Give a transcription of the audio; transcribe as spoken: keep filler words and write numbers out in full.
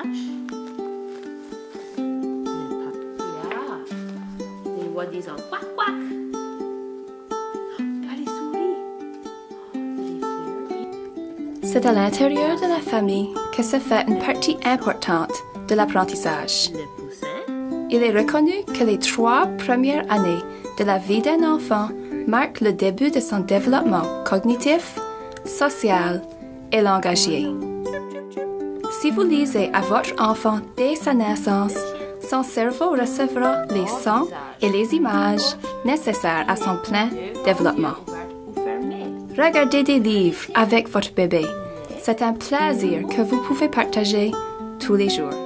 Le papier. Les voix disant quack quack. Pas les souris. C'est à l'intérieur de la famille que se fait une partie importante de l'apprentissage. Le poussin. Il est reconnu que les trois premières années de la vie d'un enfant marquent le début de son développement cognitif, social et langagier. Si vous lisez à votre enfant dès sa naissance, son cerveau recevra les sons et les images nécessaires à son plein développement. Regardez des livres avec votre bébé. C'est un plaisir que vous pouvez partager tous les jours.